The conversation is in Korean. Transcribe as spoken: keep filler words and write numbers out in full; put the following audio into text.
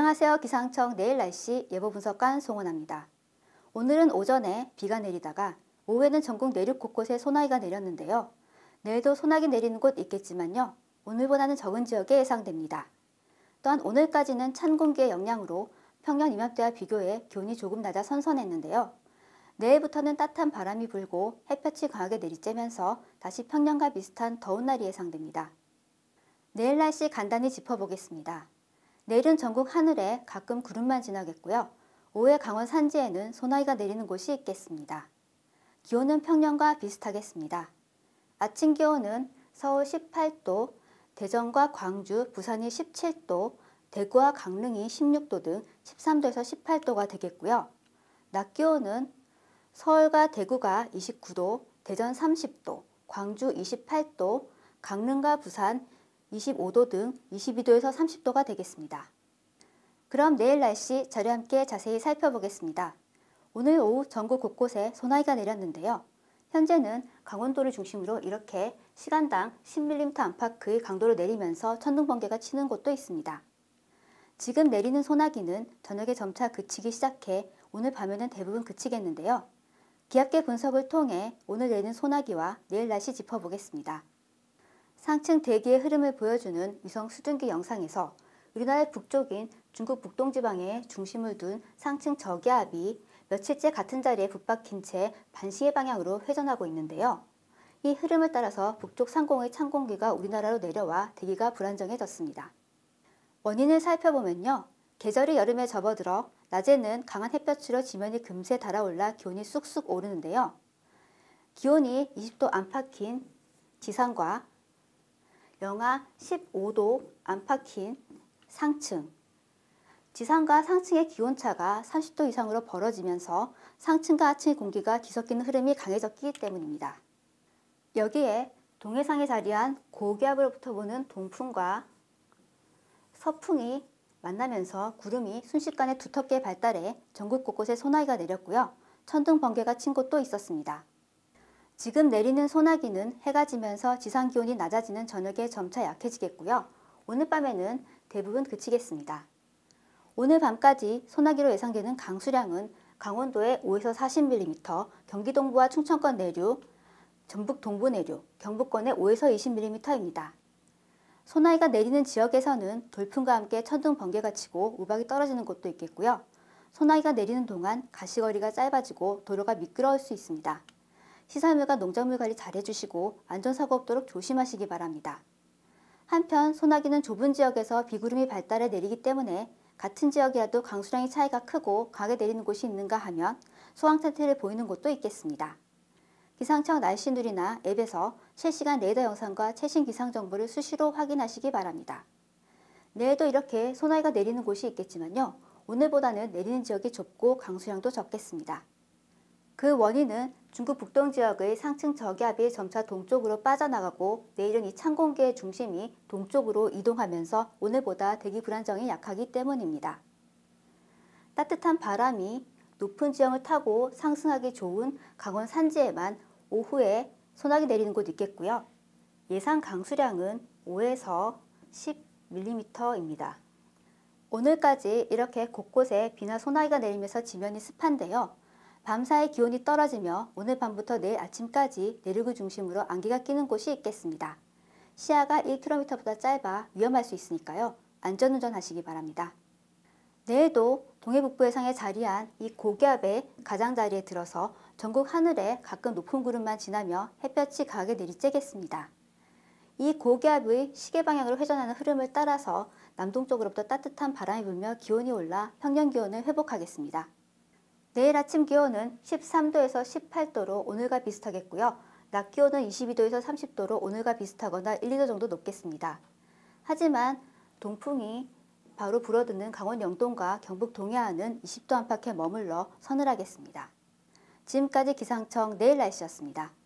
안녕하세요. 기상청 내일 날씨 예보분석관 송은아입니다. 오늘은 오전에 비가 내리다가 오후에는 전국 내륙 곳곳에 소나기가 내렸는데요. 내일도 소나기 내리는 곳 있겠지만요. 오늘보다는 적은 지역에 예상됩니다. 또한 오늘까지는 찬 공기의 영향으로 평년 이맘때와 비교해 기온이 조금 낮아 선선했는데요. 내일부터는 따뜻한 바람이 불고 햇볕이 강하게 내리쬐면서 다시 평년과 비슷한 더운 날이 예상됩니다. 내일 날씨 간단히 짚어보겠습니다. 내일은 전국 하늘에 가끔 구름만 지나겠고요. 오후에 강원 산지에는 소나기가 내리는 곳이 있겠습니다. 기온은 평년과 비슷하겠습니다. 아침 기온은 서울 십팔 도, 대전과 광주, 부산이 십칠 도, 대구와 강릉이 십육 도 등 십삼 도에서 십팔 도가 되겠고요. 낮 기온은 서울과 대구가 이십구 도, 대전 삼십 도, 광주 이십팔 도, 강릉과 부산 이십오 도 등 이십이 도에서 삼십 도가 되겠습니다. 그럼 내일 날씨 저와 함께 자세히 살펴보겠습니다. 오늘 오후 전국 곳곳에 소나기가 내렸는데요. 현재는 강원도를 중심으로 이렇게 시간당 십 밀리미터 안팎의 강도로 내리면서 천둥 번개가 치는 곳도 있습니다. 지금 내리는 소나기는 저녁에 점차 그치기 시작해 오늘 밤에는 대부분 그치겠는데요. 기압계 분석을 통해 오늘 내리는 소나기와 내일 날씨 짚어보겠습니다. 상층 대기의 흐름을 보여주는 위성 수증기 영상에서 우리나라의 북쪽인 중국 북동지방에 중심을 둔 상층 저기압이 며칠째 같은 자리에 붙박힌 채 반시계 방향으로 회전하고 있는데요. 이 흐름을 따라서 북쪽 상공의 찬 공기가 우리나라로 내려와 대기가 불안정해졌습니다. 원인을 살펴보면요. 계절이 여름에 접어들어 낮에는 강한 햇볕으로 지면이 금세 달아올라 기온이 쑥쑥 오르는데요. 기온이 이십 도 안팎인 지상과 영하 십오 도 안팎인 상층, 지상과 상층의 기온차가 삼십 도 이상으로 벌어지면서 상층과 하층의 공기가 뒤섞이는 흐름이 강해졌기 때문입니다. 여기에 동해상에 자리한 고기압으로부터 부는 동풍과 서풍이 만나면서 구름이 순식간에 두텁게 발달해 전국 곳곳에 소나기가 내렸고요. 천둥 번개가 친 곳도 있었습니다. 지금 내리는 소나기는 해가 지면서 지상 기온이 낮아지는 저녁에 점차 약해지겠고요. 오늘 밤에는 대부분 그치겠습니다. 오늘 밤까지 소나기로 예상되는 강수량은 강원도에 오에서 사십 밀리미터, 경기 동부와 충청권 내륙, 전북 동부 내륙, 경북권에 오에서 이십 밀리미터입니다. 소나기가 내리는 지역에서는 돌풍과 함께 천둥 번개가 치고 우박이 떨어지는 곳도 있겠고요. 소나기가 내리는 동안 가시거리가 짧아지고 도로가 미끄러울 수 있습니다. 시설물과 농작물 관리 잘 해주시고 안전사고 없도록 조심하시기 바랍니다. 한편 소나기는 좁은 지역에서 비구름이 발달해 내리기 때문에 같은 지역이라도 강수량의 차이가 크고 강하게 내리는 곳이 있는가 하면 소강태태를 보이는 곳도 있겠습니다. 기상청 날씨누리나 앱에서 실시간 레이더 영상과 최신 기상 정보를 수시로 확인하시기 바랍니다. 내일도 이렇게 소나기가 내리는 곳이 있겠지만요. 오늘보다는 내리는 지역이 좁고 강수량도 적겠습니다. 그 원인은 중국 북동 지역의 상층 저기압이 점차 동쪽으로 빠져나가고 내일은 이 찬 공기의 중심이 동쪽으로 이동하면서 오늘보다 대기 불안정이 약하기 때문입니다. 따뜻한 바람이 높은 지형을 타고 상승하기 좋은 강원 산지에만 오후에 소나기 내리는 곳 있겠고요. 예상 강수량은 오에서 십 밀리미터입니다. 오늘까지 이렇게 곳곳에 비나 소나기가 내리면서 지면이 습한데요. 밤사이 기온이 떨어지며 오늘 밤부터 내일 아침까지 내륙을 중심으로 안개가 끼는 곳이 있겠습니다. 시야가 일 킬로미터보다 짧아 위험할 수 있으니까요. 안전운전 하시기 바랍니다. 내일도 동해북부 해상에 자리한 이 고기압의 가장자리에 들어서 전국 하늘에 가끔 높은 구름만 지나며 햇볕이 강하게 내리쬐겠습니다. 이 고기압의 시계 방향으로 회전하는 흐름을 따라서 남동쪽으로부터 따뜻한 바람이 불며 기온이 올라 평년 기온을 회복하겠습니다. 내일 아침 기온은 십삼 도에서 십팔 도로 오늘과 비슷하겠고요. 낮 기온은 이십이 도에서 서른십 도로 오늘과 비슷하거나 일, 이 도 정도 높겠습니다. 하지만 동풍이 바로 불어드는 강원 영동과 경북 동해안은 이십 도 안팎에 머물러 서늘하겠습니다. 지금까지 기상청 내일 날씨였습니다.